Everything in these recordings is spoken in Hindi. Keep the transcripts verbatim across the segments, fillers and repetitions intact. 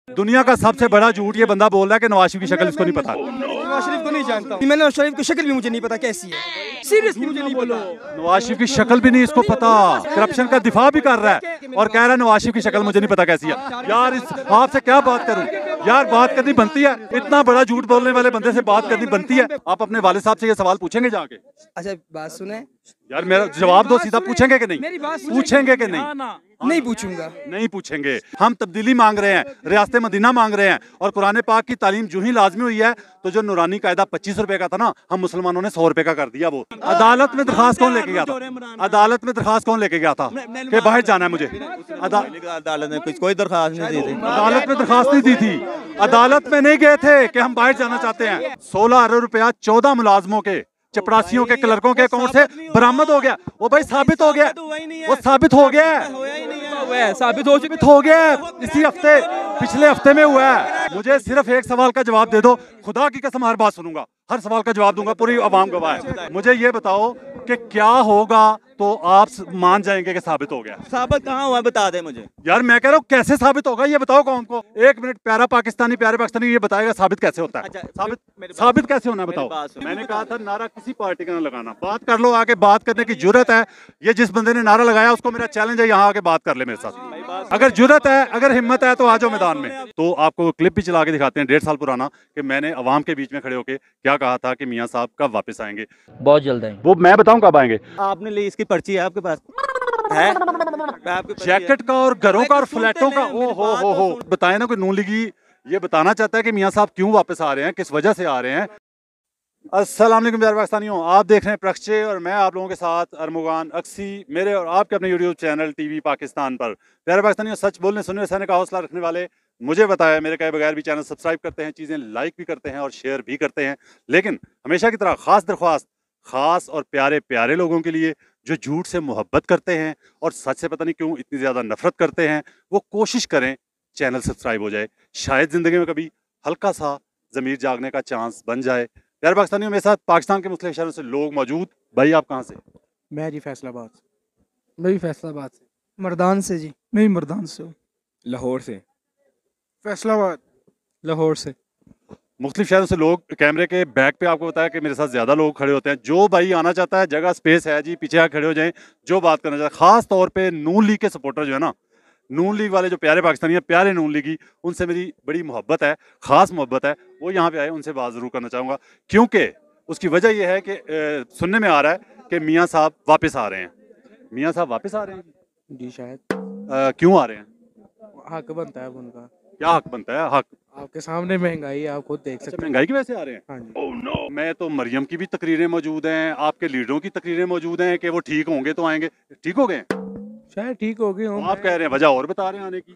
दुनिया का सबसे बड़ा झूठ ये बंदा बोल रहा है कि नवाज शरीफ की शक्ल इसको नहीं पता। नवाज शरीफ को नहीं जानता, मैंने नवाज शरीफ की शक्ल भी मुझे नहीं पता कैसी है, सीरियसली मुझे नहीं बोलो। नवाज शरीफ की शक्ल भी नहीं इसको पता, करप्शन का दिफा भी कर रहा है और कह रहा है नवाज शरीफ की शक्ल मुझे नहीं पता कैसी है। यार इस आपसे क्या बात करूं यार, बात करनी बनती है, इतना बड़ा झूठ बोलने वाले बंदे से बात करनी बनती है। आप अपने वालिद साहब से ये सवाल पूछेंगे जाके? अच्छा बात सुने यार, मेरा जवाब दो सीधा, पूछेंगे कि नहीं? पूछेंगे कि नहीं? नहीं पूछूंगा, नहीं पूछेंगे। हम तब्दीली मांग रहे हैं, रियासत मदीना मांग रहे हैं और कुरान पाक की तालीम जो ही लाजमी हुई है तो जो नूरानी कायदा पच्चीस रुपए का था ना, हम मुसलमानों ने सौ रुपए का कर दिया। वो अदालत में दरखास्त कौन लेके गया था? अदालत में दरखास्त कौन लेके गया था कि बाहर जाना है मुझे? अदालत ने कुछ कोई दरखास्त नहीं दी थी। अदालत में दरखास्त नहीं दी थी, अदालत में नहीं गए थे कि हम बाहर जाना चाहते हैं। सोलह अरब रुपया चौदह मुलाजमों के, चपरासियों के, क्लर्कों के अकाउंट से बरामद हो गया। वो भाई साबित हो गया, वो साबित हो गया है, साबित हो चुका हो गया है, इसी हफ्ते, पिछले हफ्ते में हुआ है। मुझे सिर्फ एक सवाल का जवाब दे दो, खुदा की कसम हर बात सुनूंगा, हर सवाल का जवाब दूंगा, पूरी आवाम गवाह है। मुझे ये बताओ कि क्या होगा तो आप मान जाएंगे कि साबित हो गया? साबित कहाँ हुआ बता दे मुझे। यार मैं कह रहा हूँ कैसे साबित होगा ये बताओ कौन को? एक मिनट, प्यारा पाकिस्तानी प्यारे पाकिस्तानी ये बताएगा साबित कैसे होता है? अच्छा, साबित साबित कैसे होना है बताओ? मैंने कहा था नारा किसी पार्टी का ना लगाना, बात कर लो, आके बात करने की जरूरत है। ये जिस बंदे ने नारा लगाया उसको मेरा चैलेंज है, यहाँ आके बात कर ले मेरे साथ। अगर जरूरत है, अगर हिम्मत है तो आ जाओ मैदान में। तो आपको क्लिप भी चला के दिखाते हैं डेढ़ साल पुराना, कि मैंने अवाम के बीच में खड़े होकर क्या कहा था कि मियाँ साहब कब वापस आएंगे। बहुत जल्द आएंगे। वो मैं बताऊं कब आएंगे? आपने ली इसकी पर्ची है आपके पास है? जैकेट का और घरों का और फ्लैटों का, ओ हो हो हो बताए ना कोई नून लीगी ये बताना चाहता है कि मियाँ साहब क्यों वापस आ रहे हैं, किस वजह से आ रहे हैं। अस्सलाम वालेकुम प्यारे पाकिस्तानियों, आप देख रहे हैं प्रक्षे और मैं आप लोगों के साथ अरमुगान अक्सी, मेरे और आपके अपने यूट्यूब चैनल टीवी पाकिस्तान पर। प्यारे पाकिस्तानियों, सच बोलने सुनने सहने का हौसला रखने वाले मुझे बताया मेरे कहे बगैर भी चैनल सब्सक्राइब करते हैं, चीज़ें लाइक भी करते हैं और शेयर भी करते हैं। लेकिन हमेशा की तरह खास दरख्वास्त खास और प्यारे प्यारे लोगों के लिए जो झूठ से मोहब्बत करते हैं और सच से पता नहीं क्यों इतनी ज़्यादा नफरत करते हैं, वो कोशिश करें चैनल सब्सक्राइब हो जाए, शायद ज़िंदगी में कभी हल्का सा ज़मीर जागने का चांस बन जाए। प्यारे पाकिस्तानियों, मेरे साथ पाकिस्तान के मुख्तलिफ शहरों से लोग मौजूद। भाई आप कहाँ से? मैं जी फैसलाबाद से। मैं भी फैसलाबाद से। मर्दान से जी। मैं भी मर्दान से हूँ। लाहौर से। फैसलाबाद। लाहौर से। मुख्तलिफ शहरों से लोग। कैमरे के बैक पे आपको बताया कि मेरे साथ ज़्यादा लोग खड़े होते हैं। जो भाई आना चाहता है, जगह स्पेस है जी, पीछे आके खड़े हो जाएं। जो बात करना चाहता है, ख़ास तौर पे नून लीग के सपोर्टर जो है ना, नून लीग वाले जो प्यारे पाकिस्तानी हैं, प्यारे नून लीगी, उनसे मेरी बड़ी मोहब्बत है, ख़ास मोहब्बत है। वो यहाँ पे आए, उनसे बात ज़रूर करना चाहूँगा, क्योंकि उसकी वजह यह है कि ए, सुनने में आ रहा है कि मियाँ साहब वापस आ रहे हैं। मियाँ साहब वापस आ रहे हैं जी शायद। आ, क्यों आ रहे हैं? हक बनता है उनका। क्या हक बनता है? हक आपके सामने महंगाई आप खुद देख सकते हैं। महंगाई की वजह से आ रहे हैं? हाँ जी। oh, no. मैं तो मरियम की भी तकरीरें मौजूद हैं, आपके लीडरों की तकरीरें मौजूद हैं कि वो ठीक होंगे तो आएंगे। ठीक हो गए? शायद ठीक हो गए हों। आप कह रहे हैं, वजह और बता रहे हैं आने की।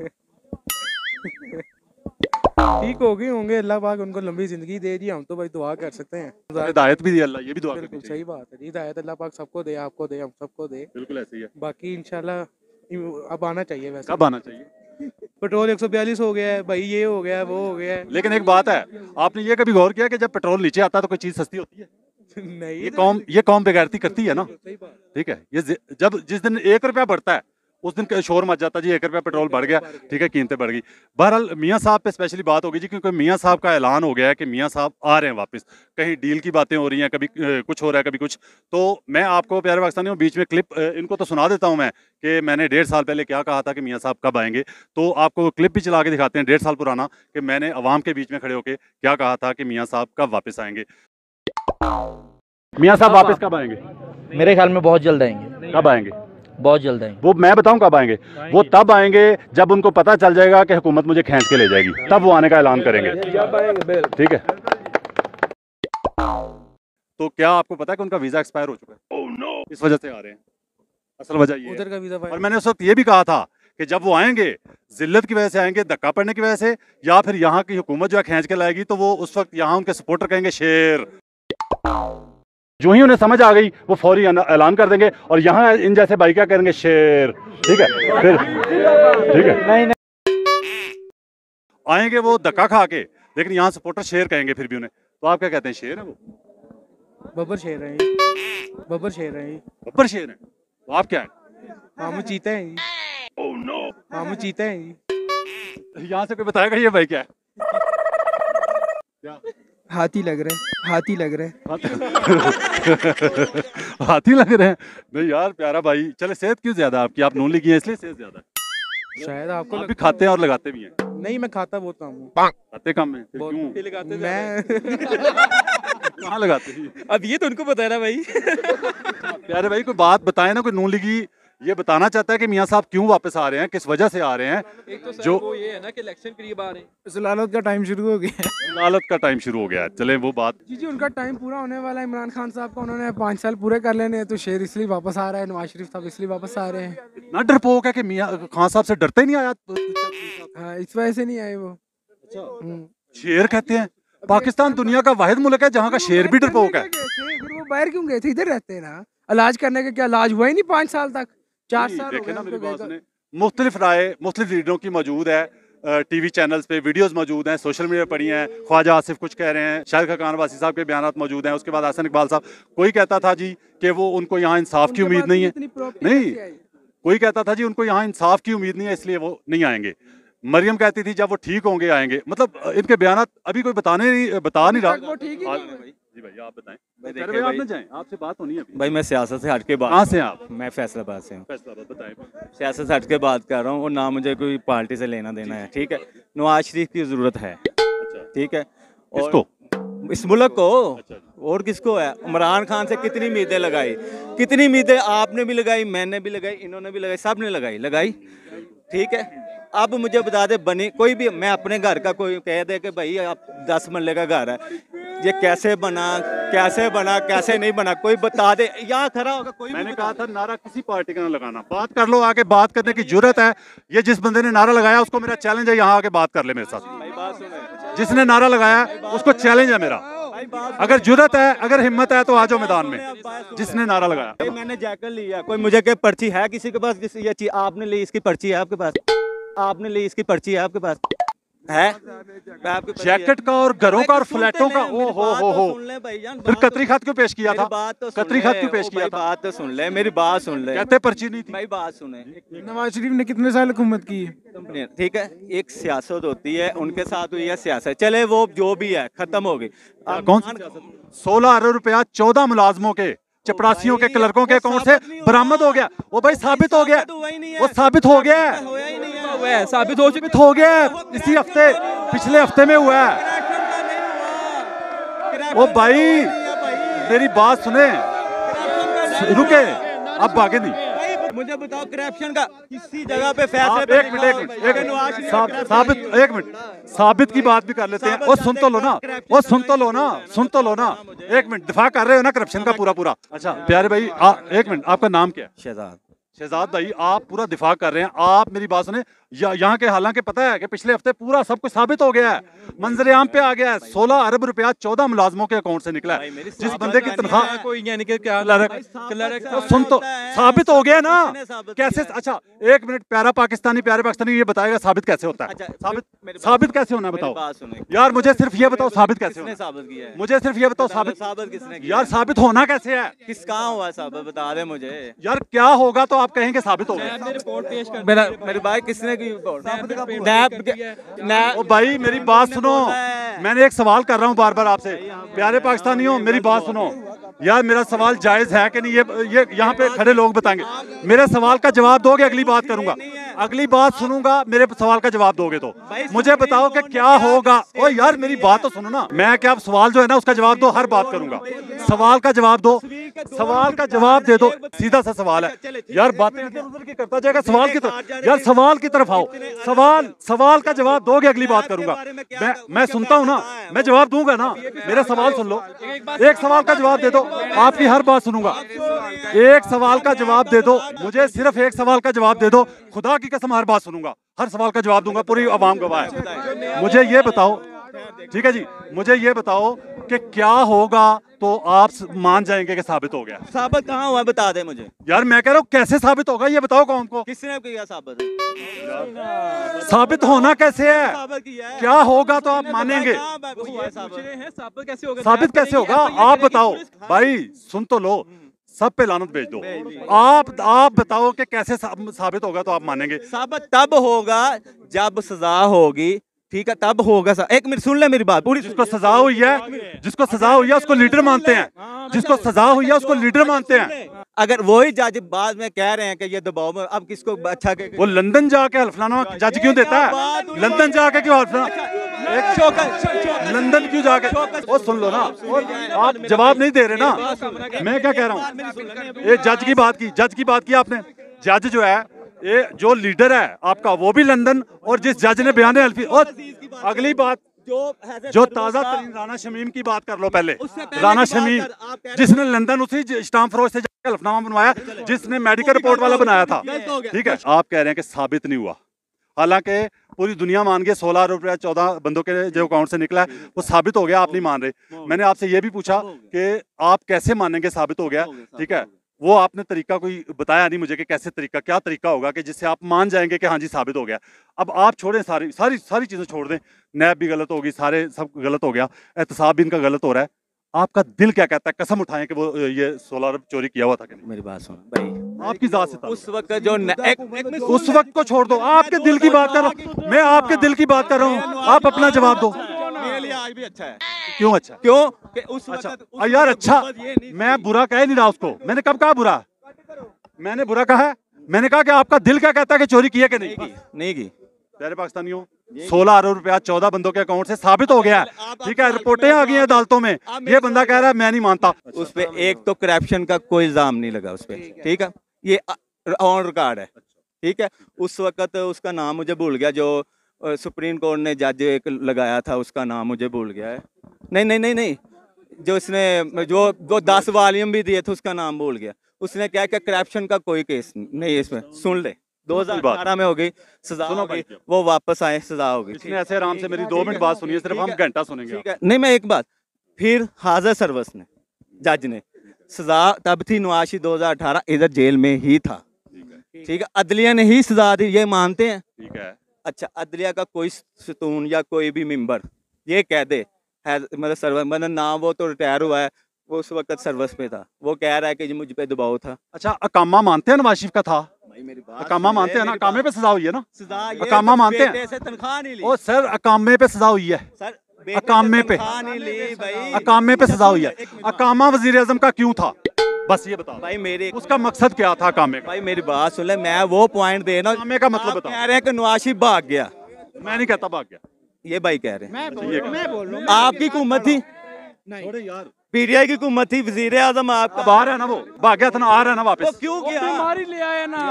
ठीक हो गए होंगे, अल्लाह पाक उनको लंबी जिंदगी दे दी, हम तो भाई दुआ कर सकते हैं। हिदायत भी दी अल्लाह, ये भी दुआ बिल्कुल सही बात है। हिदायत अल्लाह पाक सबको दे, आपको दे, हम सबको दे। बिल्कुल ऐसे ही है। बाकी इंशाल्लाह अब आना चाहिए। वैसे कब आना चाहिए? पेट्रोल एक सौ बयालीस हो गया है भाई, ये हो गया है, वो हो गया है। लेकिन एक बात है, आपने ये कभी गौर किया कि जब पेट्रोल नीचे आता है तो कोई चीज सस्ती होती है? नहीं, ये कौम ये कौम बेगैरती करती है ना। ठीक है, ये जब जिस दिन एक रुपया बढ़ता है उस दिन शोर मच जाता जी, एक रुपया पेट्रोल बढ़ गया, ठीक है, कीमतें बढ़ गई। बहरहाल मियाँ साहब पे स्पेशली बात होगी जी, क्योंकि मियाँ साहब का ऐलान हो गया है कि मियाँ साहब आ रहे हैं वापस। कहीं डील की बातें हो रही हैं, कभी कुछ हो रहा है, कभी कुछ। तो मैं आपको प्यारे पाकिस्तानियों बीच में क्लिप इनको तो सुना देता हूँ मैं कि मैंने डेढ़ साल पहले क्या कहा था कि मियाँ साहब कब आएंगे। तो आपको क्लिप भी चला के दिखाते हैं डेढ़ साल पुराना, कि मैंने अवाम के बीच में खड़े होकर क्या कहा था कि मियाँ साहब कब वापस आएंगे। मियाँ साहब वापस कब आएंगे? मेरे ख्याल में बहुत जल्द आएंगे। कब आएंगे? बहुत जल्द आएंगे। वो मैं बताऊं कब आएंगे? वो तब आएंगे जब उनको पता चल जाएगा कि हुकूमत मुझे खींच के ले जाएगी, तब वो आने का ऐलान करेंगे। ठीक है। तो क्या आपको पता है कि उनका वीजा एक्सपायर हो चुका है? oh, no. इस वजह से आ रहे हैं। असल वजह ये उधर का वीजा। और मैंने उस वक्त ये भी कहा था कि जब वो आएंगे जिल्लत की वजह से आएंगे, धक्का पड़ने की वजह से, या फिर यहाँ की हुकूमत जो है खींच के लाएगी, तो वो उस वक्त यहाँ उनके सपोर्टर कहेंगे शेर। जो ही उन्हें समझ आ गई वो फौरी ऐलान कर देंगे और यहाँ इन जैसे भाई क्या करेंगे, शेर। ठीक है, फिर ठीक है, नहीं नहीं आएंगे वो धक्का खा के, लेकिन यहाँ सपोर्टर शेर कहेंगे फिर भी उन्हें। तो आप क्या कहते हैं, शेर है वो? बब्बर शेर है, बब्बर शेर है, बब्बर शेर है। तो आप क्या है? हम चीते हैं जी। oh, no. हम चीते हैं जी। यहाँ से कोई बताएगा ये भाई क्या है? क्या हाथी लग रहे हैं, हाथी लग रहे हैं। हाथी लग रहे हैं? नहीं यार प्यारा भाई, चले सेहत क्यों ज्यादा आपकी? आप नून लिखी है इसलिए सेहत ज्यादा है। शायद आपको आप भी लगता खाते हैं और लगाते भी हैं? हो। नहीं, मैं खाता बहुत कम हूँ। खाते कम है फिर क्यों? मैं कहाँ लगाते हैं? अब ये तो उनको पता है ना भाई। प्यारे भाई कोई बात बताए ना, कोई नून लिखी ये बताना चाहता है कि मियाँ साहब क्यों वापस आ रहे हैं, किस वजह से आ रहे हैं? एक तो सर जो वो ये है ना कि इलेक्शन करीब आ रहे हैं। जलालत का टाइम शुरू हो गया है। लालत का टाइम शुरू हो गया है। चले वो बात जी जी, उनका टाइम पूरा होने वाला है। इमरान खान साहब का उन्होंने पाँच साल पूरे कर लेने हैं, तो शेर इसलिए वापस आ रहा है। नवाज शरीफ साहब इसलिए वापस आ रहे हैं। इतना डरपोक है कि मियाँ खान साहब से डरते ही नहीं आया। हाँ, इस वजह से नहीं आए वो। हम्म। शेर कहते हैं? पाकिस्तान दुनिया का वाहिद मुल्क है जहाँ का शेर भी डरपोक है। फिर वो बाहर क्यों गए थे? इधर रहते हैं ना। इलाज करने का क्या इलाज हुआ ही नहीं पाँच साल तक। चार साल हो देखे गए ना उनको मेरी गए बात तो। सुने, मुख्तलिफ राय मुख्तलिफ लीडरों की मौजूद है। टीवी चैनल्स पे वीडियोस मौजूद हैं, सोशल मीडिया पड़ी हैं। ख्वाजा आसिफ कुछ कह रहे हैं, शाहिद खान वासी साहब के बयान मौजूद हैं। उसके बाद हसन इकबाल साहब, कोई कहता था जी कि वो उनको यहाँ इंसाफ की उनके उम्मीद पास नहीं है। इतनी प्रॉपर्टी नहीं, कैसे आई? कोई कहता था जी उनको यहाँ इंसाफ की उम्मीद नहीं है इसलिए वो नहीं आएंगे। मरियम कहती थी जब वो ठीक होंगे आएंगे। मतलब इनके बयान अभी कोई बताने नहीं बता नहीं अभी तक रहा। वो ठीक ही आज- नहीं हुए। जी भाई आप बताएं। भाई प्यारे देखिए भाई, आप भाई, ना जाएं, आपसे बात होनी है अभी। भाई मैं सियासत से हट के बात कहाँ से हैं आप? मैं फैसलाबाद से हूँ। फैसलाबाद बताएं। सियासत से हट के बात कर रहा हूँ और ना मुझे कोई पार्टी से लेना देना है, ठीक है। नवाज शरीफ की ज़रूरत है, अच्छा, ठीक है। और किसको? इस मुल्क को। अच्छा। और किसको है? इमरान खान से कितनी उम्मीदें लगाई, कितनी उम्मीदें आपने भी लगाई, मैंने भी लगाई, इन्होंने भी लगाई, सब ने लगाई लगाई, ठीक है। अब मुझे बता दे, बनी कोई भी, मैं अपने घर का कोई कह दे कि भाई आप दस मरले का घर है, ये कैसे बना, कैसे बना, कैसे नहीं बना, कोई बता दे। यहाँ खड़ा होगा कोई भी मैंने बता कहा था नारा किसी पार्टी का ना लगाना। बात कर लो, आके बात करने की जरूरत है। ये जिस बंदे ने नारा लगाया उसको मेरा चैलेंज है, यहाँ आके बात कर ले मेरे साथ। भाई बात सुने, जिसने नारा लगाया उसको चैलेंज है मेरा। भाई बात अगर जरूरत है, अगर हिम्मत है तो आ जाओ मैदान में। जिसने नारा लगाया। भाई मैंने जैकेट लिया, कोई मुझे के पर्ची है किसी के पास? किसी ये चीज आपने ली, इसकी पर्ची है आपके पास? आपने ली, इसकी पर्ची है आपके पास? है मैं आपकी पर्ची है। जैकेट का और घरों का और सुनते फ्लैटों का, ले, मेरी ओ हो बात हो तो हो सुन ले भाईजान, फिर बात तो- कतरी खत क्यों पेश किया मेरी था? बात तो सुन कतरी ले, खत क्यों ओ पेश किया भाई था? बात तो सुन ले, मेरी बात सुन ले कहते पर्ची नहीं थी। भाई, बात सुने। नवाज शरीफ ने कितने साल हुकूमत की है? कंपनी, ठीक है, एक सियासत होती है, उनके साथ हुई है सियासत, चले वो जो भी है खत्म हो गई। अब कौन सी? सोलह अरब रुपया चौदह मुलाजमों के, चपरासियों के, क्लर्कों के अकाउंट से बरामद हो गया। वो भाई साबित हो गया, वो साबित हो गया है, होया ही नहीं है, हुआ है, साबित हो चुका साबित हो गया है। इसी हफ्ते, पिछले हफ्ते में हुआ है। ओ भाई मेरी बात सुने, रुके, अब भागे नहीं। मुझे बताओ करप्शन का किसी जगह पे फैसले आप पे एक मिनट, एक मिनट, एक नवाज मिनट, शरीफ साब- करप्शन साबित, नहीं है। एक मिनट, साबित की बात भी कर लेते हैं। और सुन तो लो ना, और सुन तो लो ना, सुन तो लो ना। एक मिनट, दिफा कर रहे हो ना करप्शन का पूरा पूरा। अच्छा प्यारे भाई, आ, एक मिनट, आपका नाम क्या है? शहजाद, शहजाद भाई, आप पूरा दिफा कर रहे हैं। आप मेरी बात सुने, या, यहाँ के हालांकि पता है कि पिछले हफ्ते पूरा सब कुछ साबित हो गया है, मंजर आम पे आ गया है। सोलह अरब रुपया चौदह मुलाजमों के अकाउंट से निकला है। जिस बंदे की तनख्वाह, कोई यानी कि क्या क्लर्क, क्लर्क तो सुन तो, साबित हो गया ना किसने साबित कैसे? किया है? अच्छा एक मिनट, प्यारा पाकिस्तानी, प्यारे पाकिस्तानी ये बताएगा साबित कैसे होता है? अच्छा, साबित मेरी बात- साबित कैसे होना है मेरी बताओ बात सुने। यार, मुझे सिर्फ ये बताओ साबित कैसे किसने होना है? साबित किया है? मुझे सिर्फ ये बताओ साबित, साबित किसने किया यार साबित होना कैसे है? किस कहाँ हुआ साबित, बता दे मुझे। यार क्या होगा तो आप कहेंगे साबित हो गया। रिपोर्ट पेश कर मेरा मेरे भाई किसने की रिपोर्ट? नैब नैब ओ भाई मेरी बात सुनो, मैंने एक सवाल कर रहा हूँ बार बार आपसे। प्यारे पाकिस्तानियों मेरी बात सुनो यार, मेरा सवाल जायज है कि नहीं ये ये यहाँ पे खड़े लोग बताएंगे। मेरे सवाल का जवाब दोगे, अगली बात करूंगा, अगली बात सुनूंगा, मेरे सवाल का जवाब दोगे तो मुझे बताओ कि क्या होगा। ओ यार मेरी बात तो सुनो ना, मैं क्या सवाल जो है ना उसका जवाब दो, हर बात करूंगा। सवाल का जवाब दो, सवाल का जवाब दे दो, सीधा सा सवाल है यार, बातें इधर उधर की करता जाएगा। सवाल की तरफ यार, सवाल की तरफ आओ, सवाल सवाल का जवाब दोगे, अगली बात करूंगा। मैं मैं सुनता हूँ ना, मैं जवाब दूंगा ना, मेरा सवाल सुन लो। एक सवाल का जवाब दे दो, आपकी हर बात सुनूंगा। एक सवाल का जवाब दे दो, मुझे सिर्फ एक सवाल का जवाब दे दो, खुदा की कसम हर बात सुनूंगा, हर सवाल का जवाब दूंगा, पूरी आवाम गवाह है। मुझे ये बताओ, ठीक है जी, मुझे ये बताओ कि क्या होगा तो आप मान जाएंगे कि साबित हो गया। साबित कहाँ हुआ, बता दे मुझे। यार मैं कह रहा हूँ कैसे साबित होगा, ये बताओ कौन को किसने किया साबित? साबित होना कैसे है? साबित किया है। क्या होगा तो आप मानेंगे। कहाँ हुआ है साबित? साबित कैसे होगा? साबित कैसे होगा आप बताओ भाई, सुन तो लो। सब पे लानत भेज दो। आप आप बताओ कि कैसे सा, साबित होगा तो आप मानेंगे? साबित तब होगा जब सजा होगी, ठीक है, तब होगा। एक मिनट सुन ले मेरी बात पूरी। जिसको सजा हुई है, जिसको सजा हुई है उसको लीडर मानते हैं, जिसको सजा हुई है उसको लीडर मानते हैं। अगर वही जज बाद में कह रहे हैं कि ये दबाव में, अब किसको अच्छा के वो लंदन जाके हल्फनामा जज क्यों देता है? लंदन जाके क्यों हल्फनामा, एक शौकत लंदन क्यों जाके? वो सुन लो ना, आप जवाब नहीं दे रहे ना। मैं क्या कह रहा हूँ, ये जज की बात की, जज की बात की आपने। जज जो है, ये जो लीडर है आपका वो भी लंदन, और जिस जज ने बयान अल्फी, और अगली बात जो ताजा तरीन राना शमीम की बात कर लो पहले। राना शमीम जिसने लंदन उसी स्टाम्प फरोश से जाकर हल्फनामा बनवाया, जिसने मेडिकल रिपोर्ट वाला बनाया था, ठीक है। आप कह रहे हैं कि साबित नहीं हुआ, हालांकि पूरी दुनिया मान गई सोलह रुपया चौदह बंदों के जो अकाउंट से निकला है वो साबित हो गया, आप नहीं मान रहे। मैंने आपसे ये भी पूछा कि आप कैसे मानेंगे साबित हो गया, ठीक है। वो आपने तरीका कोई बताया नहीं मुझे कि कैसे तरीका, क्या तरीका होगा कि जिससे आप मान जाएंगे कि हाँ जी साबित हो गया। अब आप छोड़ें, सारी सारी सारी चीज़ें छोड़ दें, नैब भी गलत होगी, सारे सब गलत हो गया, एहतसाब भी इनका गलत हो रहा है। आपका दिल क्या कहता है, कसम उठाएं कि वो ये सोलह अरब चोरी किया हुआ था कि नहीं? मेरी बात सुन भाई, आपकी जात से उस वक्त जो न, एक, एक उस वक्त को छोड़ दो, आपके दिल की बात कर रहा हूँ मैं, आपके दिल की बात कर रहा हूँ, आप अपना जवाब दो। मेरे लिए आज भी अच्छा है। क्यों अच्छा? क्यों कि उस अच्छा वक्त, आ, यार अच्छा, मैं बुरा कह नहीं रहा उसको, मैंने कब कहा बुरा? मैंने बुरा कहा है? मैंने कहा कि आपका दिल क्या कहता है कि चोरी की है कि नहीं की? नहीं की। प्यारे पाकिस्तानियों, सोलह अरब रुपया चौदह बंदों के अकाउंट से साबित हो गया है, ठीक है। रिपोर्टें आ गई हैं अदालतों में, ये बंदा कह रहा है मैं नहीं मानता। उस पे एक तो करप्शन का कोई इल्जाम नहीं लगा उस पे, ठीक है, ये ऑन रिकॉर्ड है, ठीक है। उस वक्त उसका नाम मुझे भूल गया, जो सुप्रीम कोर्ट ने जज एक लगाया था, उसका नाम मुझे भूल गया है। नहीं नहीं नहीं नहीं जो इसने जो वो दस वॉल्यूम भी दिए थे, उसका नाम भूल गया। उसने क्या क्या करप्शन का कोई केस नहीं है इसमें। सुन ले, दो हजार अठारह में हो गई सजा, हो गई, वो वापस आए, सजा हो गई। इसने ऐसे आराम से मेरी दो मिनट बात सुनिए, सिर्फ हम घंटा सुनेंगे। नहीं मैं एक बात फिर, हाजिर सर्विस ने, जज ने सजा तब थी, नवाशी दो हजार अठारह इधर जेल में ही था, ठीक है। अदलिया ने ही सजा दी, ये मानते हैं, ठीक है। अच्छा, अदलिया का कोई सतून या कोई भी मेंबर ये कह दे है, मतलब सर्विस, मतलब ना वो तो रिटायर हुआ है, वो उस वक्त सर्विस पे था, वो कह रहा है कि मुझ पे दबाव था। अच्छा, अकामा मानते हैं नवाज शरीफ का था? अकामा मानते हैं ना? अकामे पे सजा हुई है ना? अकामा मानते हैं? तनख्वाह नहीं ली। ओ सर, अकामे पे सजा हुई है सर, अकामे पे, अकामे पे सजा हुई है। अकामा वजीर आजम का क्यों था, बस ये बताओ भाई। मेरे उसका मकसद क्या था अकामे का? भाई मेरी बात सुन ले, मैं वो पॉइंट दे रहा हूं। अकामे का मतलब बताओ। कह रहे हैं कि नवाज शरीफ भाग गया, मैं नहीं कहता भाग गया, ये भाई कह रहे हैं। मैं बोल रहा हूँ आपकी हुकूमत थी, पीटीआई की हुकूमत थी, वजीर आजम आपका बाहर है ना, वो भाग गया था ना, आ रहा है ना वापस। क्यों गया? बीमारी ले आया ना,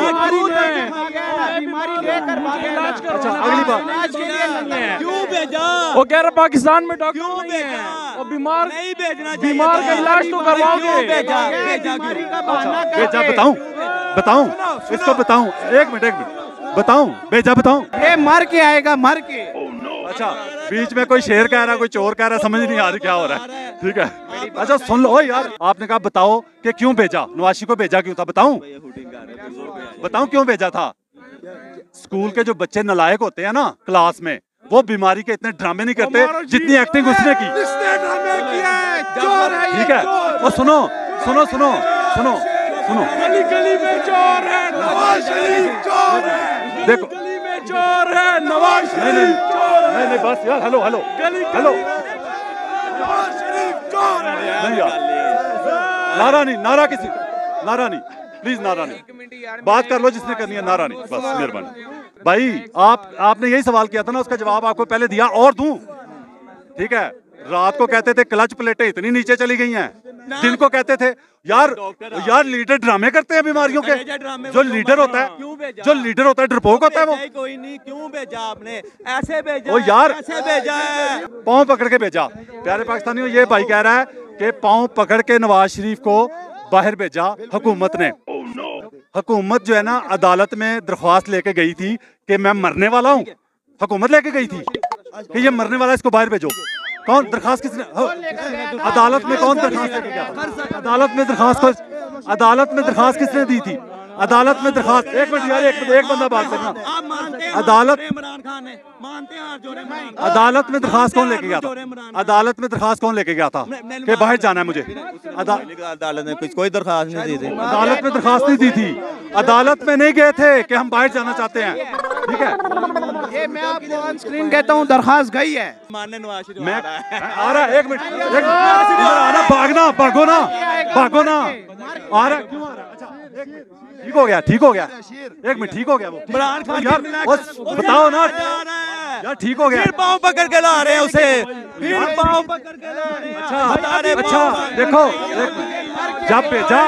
अच्छा अगली बात, क्यों भेजा? वो कह रहा पाकिस्तान में डॉक्टर क्यों नहीं है, भेजा? और बीमार नहीं भेजना, बीमार का इलाज तो करवाओगे। भेजा भेजा क्यों? बेजा बताऊं बताऊं इसको बताऊं, एक मिनट एक मिनट बताऊं, बेजा बताऊं, ये मर के आएगा, मर के। अच्छा बीच में कोई शेर कह रहा है, कोई चोर कह रहा है, समझ नहीं आ रही क्या हो रहा है, ठीक है। अच्छा सुन लो, ओ यार आपने कहा बताओ कि क्यों भेजा, नवाशी को भेजा क्यों था, बताऊं बताऊं क्यों भेजा था? स्कूल के जो बच्चे नलायक होते हैं ना क्लास में, वो बीमारी के इतने ड्रामे नहीं करते जितनी एक्टिंग उसने की, ठीक है। और सुनो सुनो सुनो सुनो सुनो, गली गली में चोर है नवाज शरीफ, चोर है देखो गली में चोर है नवाज नहीं नहीं नहीं नहीं बस यार, hello hello hello, Nawaz Sharif चोर है। नहीं यार, नारा नहीं, नारा किसी, नारा नहीं, प्लीज नारा नहीं, बात कर लो जिसने करनी है, नारा नहीं, बस मेहरबानी। भाई आप आपने यही सवाल किया था ना, उसका जवाब आपको पहले दिया और दूं, ठीक है। रात को कहते थे क्लच प्लेटें इतनी नीचे चली गई हैं, दिन को कहते थे यार यार लीडर ड्रामे करते हैं बीमारियों के, जो लीडर होता है जो लीडर होता है डरपोक होता है वो। कोई नहीं, क्यों भेजा आपने? ऐसे भेजा, ओ यार ऐसे भेजा है, पाँव पकड़ के भेजा। प्यारे पाकिस्तानियों, ये भाई कह रहा है कि पाँव पकड़ के नवाज शरीफ को बाहर भेजा हुकूमत ने। हुकूमत जो है ना अदालत में दरख्वास्त लेके गई थी कि मैं मरने वाला हूँ, हुकूमत लेके गई थी कि ये मरने वाला, इसको बाहर भेजो। कौन दरखास्त किसने, अदालत में कौन दरखास्त लेके गया था? अदालत में दरखास्त अदालत में दरखास्त किसने दी थी? अदालत में दरखास्त, एक मिनट यार, एक एक बंदा बात करना। आप मानते हैं अदालत इमरान खान है, मानते हैं हाथ जोड़े इमरान खान। अदालत में दरखास्त कौन लेके गया था? अदालत में दरखास्त कौन लेके गया था कि बाहर जाना है मुझे? अदा- अदालत ने कुछ कोई दरखास्त नहीं दी थी। अदालत में दरखास्त नहीं दी थी, अदालत में नहीं गए थे कि हम बाहर जाना चाहते हैं, ठीक है? ये मैं आपको ऑन स्क्रीन कहता हूँ, दरखास्त गई है। मानने नवाज शरीफ मैं आ रहा है। आ रहा है, एक मिनट, एक मिनट, इधर आना, भागना, भागो ना, भागो ना, आ रहा है, क्यों आ रहा है? अच्छा, एक मिनट, ठीक हो गया, ठीक हो गया, एक मिनट, ठीक हो गया वो इमरान खान यार, बस बताओ ना यार, ठीक हो गया। फिर पाँव पकड़ के ला रहे हैं उसे, फिर पाँव पकड़ के ला रहे हैं। अच्छा बता रहे अच्छा, पाँव- देखो देख- जब भेजा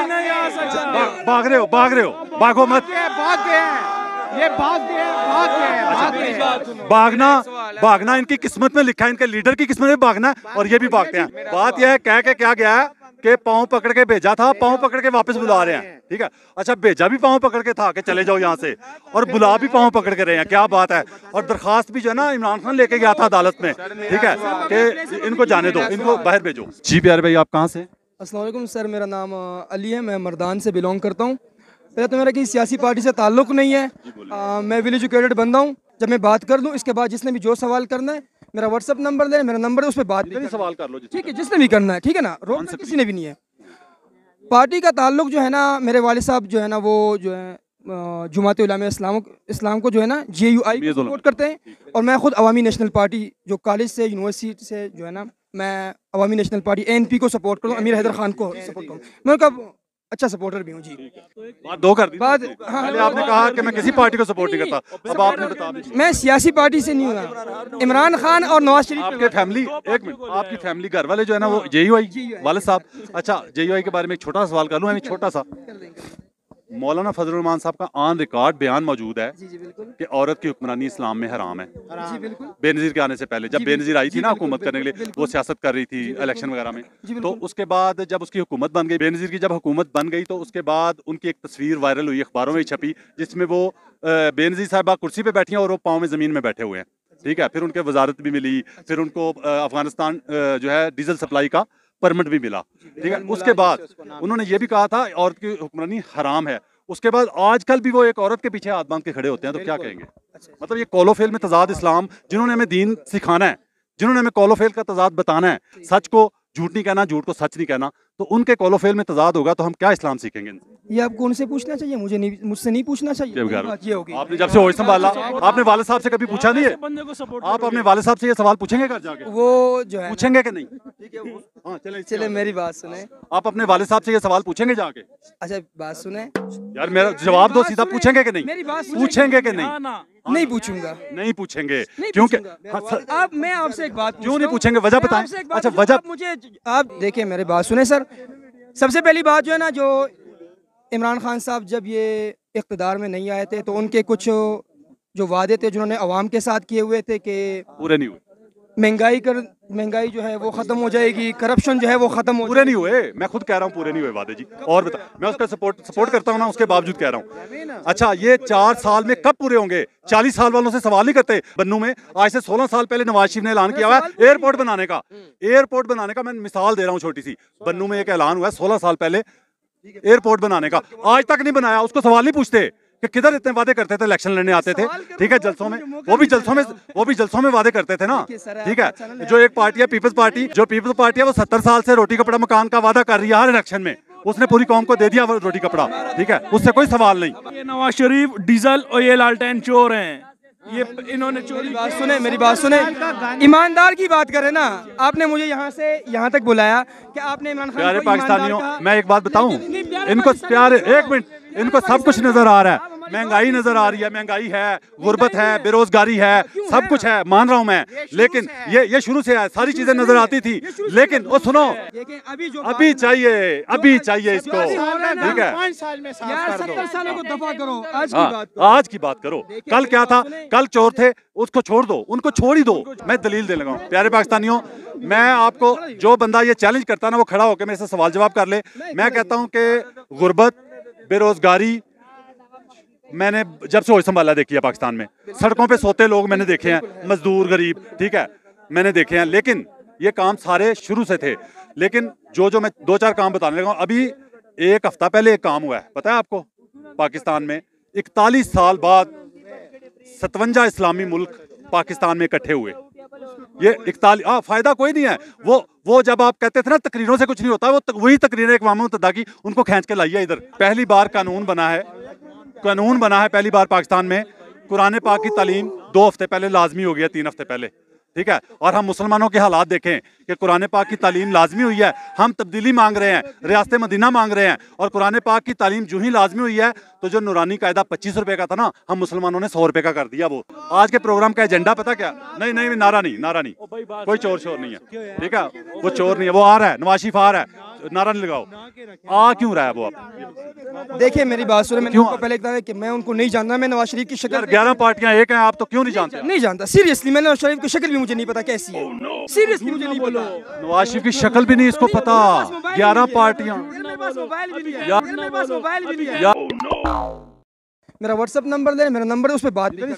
भा- भाग रहे हो, भाग रहे हो, भागो मत, ये भाग गए हैं, ये भाग गए हैं, भाग गए हैं, भाग गए हैं। भागना भागना इनकी किस्मत में लिखा है, इनके लीडर की किस्मत में भागना है, और ये भी भागते हैं। बात यह है, कह के क्या गया है कि पाँव पकड़ के भेजा था, पाँव पकड़ के वापस बुला रहे हैं, ठीक है? अच्छा, भेजा भी पाँव पकड़ के था कि चले जाओ यहाँ से, और बुला भी पाँव पकड़ के रहे हैं, क्या बात है? और दरखास्त भी जो है ना इमरान खान लेके गया था अदालत में, ठीक है, कि इनको जाने दो, इनको बाहर भेजो। जी प्यारे भाई, आप कहाँ से? अस्सलाम वालेकुम सर, मेरा नाम अ, अली है, मैं मर्दान से बिलोंग करता हूँ। पहले तो मेरा किसी सियासी पार्टी से ताल्लुक़ नहीं है, आ, मैं वेल एजुकेटेड बंदा हूँ। जब मैं बात कर दूँ, इसके बाद जिसने भी जो सवाल करना है, मेरा व्हाट्सअप नंबर दे, मेरा नंबर है, उस पर बात करें, सवाल कर लो जी, ठीक है, जिसने भी करना है, ठीक है ना, रोकना किसी ने भी नहीं है। पार्टी का ताल्लुक़ जो है ना, मेरे वालिद साहब जो है ना, वो जो है जुमात उलमा इस्लाम इस्लाम को जो है ना जे यू आई सपोर्ट करते हैं, और मैं खुद अवामी नेशनल पार्टी जो कॉलेज से यूनिवर्सिटी से जो है ना, मैं Awami national party A N P को सपोर्ट करूँ, अमीर हैदर खान को सपोर्ट करूँ, मैं उनका अच्छा सपोर्टर भी हूँ जी। बात दो कर दी बात पहले आपने कहा कि मैं किसी पार्टी को सपोर्ट नहीं करता, अब आपने बता दी। मैं सियासी पार्टी से नहीं हूँ, इमरान खान और नवाज शरीफ आपके फैमिली, एक मिनट, आपकी फैमिली घर वाले जो है ना वो जे यू आई वाले साहब। अच्छा, जे यू आई के बारे में एक छोटा सवाल कर लूँ, छोटा सा। मौलाना फजलुर रहमान साहब का ऑन रिकॉर्ड बयान मौजूद है कि औरत की हुक्मरानी इस्लाम में हराम है। बेनजीर के आने से पहले, जब बेनजीर आई थी ना हुकूमत करने के लिए, वो सियासत कर रही थी इलेक्शन वगैरह में, तो उसके बाद जब उसकी हुकूमत बन गई, बेनजीर की जब हुकूमत बन गई, तो उसके बाद उनकी एक तस्वीर वायरल हुई, अखबारों में छपी, जिसमें वो बेनजीर साहबा कुर्सी पे बैठी हैं और वो पाँव में ज़मीन में बैठे हुए हैं, ठीक है? फिर उनके वजारत भी मिली, फिर उनको अफगानिस्तान जो है डीजल सप्लाई का परमिट भी मिला, ठीक है? उसके बाद उन्होंने ये भी कहा था औरत की हुक्मरानी हराम है। उसके बाद आजकल भी वो एक औरत के पीछे हाथ बांध के खड़े होते हैं, तो क्या कहेंगे? मतलब ये कौलोफेल में तजाद इस्लाम, जिन्होंने हमें दीन सिखाना है, जिन्होंने हमें कौलोफेल का तजाद बताना है, सच को झूठ नहीं कहना, झूठ को सच नहीं कहना, तो उनके कौलोफेल में तजाद होगा तो हम क्या इस्लाम सीखेंगे? ये आपको उनसे पूछना चाहिए, मुझे नहीं, मुझसे नहीं पूछना चाहिए। बात ये होगी, आपने जब से होश संभाला, आपने वाले साहब से कभी पूछा नहीं है? आप अपने वाले साहब से ये सवाल पूछेंगे घर जाके? वो जो है पूछेंगे कि नहीं? हाँ, चले चले मेरी बात सुने, आप अपने वाले साहब से ये सवाल पूछेंगे जाके? अच्छा बात सुने यार, मेरा जवाब दो सीधा, पूछेंगे कि नहीं? मेरी बात सुने। पूछेंगे कि नहीं? नहीं पूछूंगा, नहीं पूछेंगे, नहीं क्योंकि पूछूंगा। हाँ, सर, आप, मैं आपसे एक बात क्यों नहीं पूछेंगे? वजह मैं बताएं। आपसे एक बात अच्छा, पूछूं, वजह आप मुझे, आप देखिए मेरी बात सुने सर। सबसे पहली बात जो है ना, जो इमरान खान साहब जब ये इक़्तिदार में नहीं आए थे, तो उनके कुछ जो वादे थे जिन्होंने अवाम के साथ किए हुए थे कि पूरे नहीं हुए, महंगाई कर महंगाई जो है वो ख़त्म हो जाएगी, करप्शन जो है वो ख़त्म हो पूरे नहीं हुए। मैं खुद कह रहा हूँ पूरे नहीं हुए वादे जी। और बता, मैं उसका सपोर्ट सपोर्ट करता हूँ ना, उसके बावजूद कह रहा हूँ। अच्छा, ये चार साल में कब पूरे होंगे? चालीस साल वालों से सवाल नहीं करते बन्नू में। आज से सोलह साल पहले नवाज शरीफ ने ऐलान किया हुआ है एयरपोर्ट बनाने का, एयरपोर्ट बनाने का। मैं मिसाल दे रहा हूँ छोटी सी, बन्नू में एक ऐलान हुआ है सोलह साल पहले एयरपोर्ट बनाने का, आज तक नहीं बनाया। उसको सवाल नहीं पूछते कि किधर इतने वादे करते थे, इलेक्शन लड़ने आते थे, ठीक है, जलसों में, वो भी जलसों में वो भी जलसों में वादे करते थे ना, ठीक है। जो एक पार्टी है पीपल्स पार्टी, जो पीपल्स पार्टी है वो सत्तर साल से रोटी कपड़ा मकान का वादा कर रही है हर इलेक्शन में, उसने पूरी कौम को दे दिया वो रोटी कपड़ा, ठीक है, उससे कोई सवाल नहीं। ये नवाज शरीफ डीजल और ये लालटेन चोर हैं, ये इन्होंने चोरी। बात सुने, मेरी बात सुने, ईमानदार की बात करें ना। आपने मुझे यहाँ से यहाँ तक बुलाया कि आपने इमरान खान प्यारे को ईमानदार पाकिस्तानियों, कहा। मैं एक बात बताऊं, इनको प्यारे, एक मिनट, इनको सब कुछ नजर आ रहा है, महंगाई नजर आ रही है, महंगाई है, गुर्बत है, बेरोजगारी है, सब कुछ है, मान रहा हूं मैं, लेकिन ये ये शुरू से है, सारी चीजें नजर आती थी, लेकिन वो सुनो, अभी चाहिए, अभी चाहिए इसको, ठीक है। पाँच साल में साफ यार कर दो। सत्तर सालों को दफा करो, आज की हाँ, बात करो। आज की बात करो। कल क्या था? कल चोर थे, उसको छोड़ दो, उनको छोड़ ही दो। मैं दलील दे लगा हूं। प्यारे पाकिस्तानियों, मैं आपको, जो बंदा ये चैलेंज करता है ना, वो खड़ा होकर मेरे से सवाल जवाब कर ले। मैं कहता हूं कि गुर्बत, बेरोजगारी, मैंने जब से होश संभाला देखी है पाकिस्तान में, सड़कों पे सोते लोग मैंने देखे हैं, मजदूर, गरीब, ठीक है, मैंने देखे हैं, लेकिन ये काम सारे शुरू से थे। लेकिन जो जो मैं दो चार काम बताने लगा हूं, अभी एक हफ्ता पहले एक काम हुआ है, पता है आपको? पाकिस्तान में इकतालीस साल बाद सतवंजा इस्लामी मुल्क पाकिस्तान में इकट्ठे हुए। ये इकतालीस हाँ फायदा कोई नहीं है। वो वो जब आप कहते थे ना तकरीरों से कुछ नहीं होता, वो तक, वही तकरीरें इक़वाम मुत्तहिदा की, उनको खींच के लाइए इधर। पहली बार कानून बना है, कानून बना है पहली बार पाकिस्तान में, कुरान पाक की तालीम दो हफ्ते पहले लाजमी हो गया, तीन हफ्ते पहले, ठीक है। और हम मुसलमानों के हालात देखें कि कुरान पाक की तालीम लाजमी हुई है, हम तब्दीली मांग रहे हैं, रियासत मदीना मांग रहे हैं, और कुरान पाक की तालीम जो ही लाजमी हुई है तो जो नूरानी कायदा पच्चीस रुपए का था ना, हम मुसलमानों ने सौ रुपए का कर दिया। वो आज के प्रोग्राम का एजेंडा पता क्या? नहीं नहीं नारा नहीं, नारा नहीं, कोई चोर शोर नहीं है, ठीक है। वो चोर नहीं है, वो आ रहा है, नवाज शरीफ आ रहा है, नारा नहीं लगाओ। आ क्यों रहा है वो? आप देखिए मेरी बात सुनो, मैंने उनको पहले कहा कि मैं उनको नहीं जानता, मैं नवाज शरीफ की शक्ल ग्यारह पार्टियां एक हैं, आप तो क्यों नहीं जानते? नहीं जानता सीरियसली, मैंने नवाज शरीफ की शक्ल भी मुझे नहीं पता कैसी है, सीरियसली मुझे नहीं पता। नवाज शरीफ की शक्ल भी नहीं इसको पता। ग्यारह पार्टियां, मेरा व्हाट्सएप नंबर दे, मेरा नंबर है, उस पर बात करें।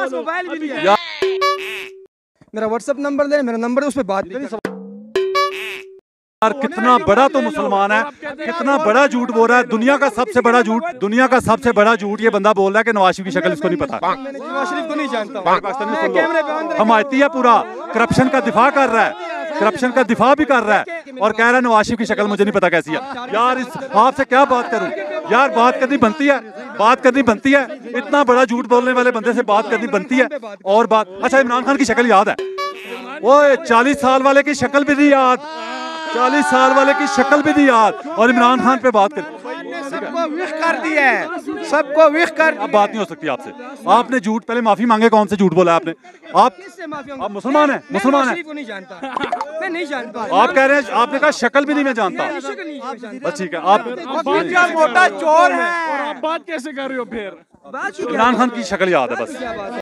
मेरा व्हाट्सएप नंबर दे, मेरा नंबर है, उस पर बात करें। यार कितना बड़ा तो मुसलमान है, कितना बड़ा झूठ बोल रहा है। दुनिया का सबसे बड़ा झूठ, दुनिया का सबसे बड़ा झूठ ये बंदा बोल रहा है कि नवाज शरीफ की शक्ल इसको नहीं पता। नवाज शरीफ को नहीं जानता, हमायती है, पूरा करप्शन का दिफा कर रहा है, करप्शन का दिफा भी कर रहा है, और कह रहा है नवाज शरीफ की शक्ल मुझे नहीं पता कैसी है। यार इस आपसे क्या बात करूं यार, बात करनी बनती है, बात करनी बनती है। इतना बड़ा झूठ बोलने वाले बंदे से बात करनी बनती है। और बात, अच्छा इमरान खान की शक्ल याद है? वो चालीस साल वाले की शक्ल भी नहीं याद, चालीस साल वाले की शक्ल भी नहीं याद, और इमरान खान पे बात कर। सबको विख कर दिया है, सबको विख कर। अब बात नहीं हो सकती आपसे, आपने झूठ, पहले माफी मांगे, कौन से झूठ बोला आपने? आप आप मुसलमान हैं, मुसलमान हैं, नहीं जानता, मैं नहीं जानता। आप कह रहे हैं, आपने कहा शक्ल भी नहीं मैं जानता, बस ठीक है। आप मोटा चोर है, आप बात कैसे कर रहे हो फिर? इमरान खान की शक्ल याद है बस।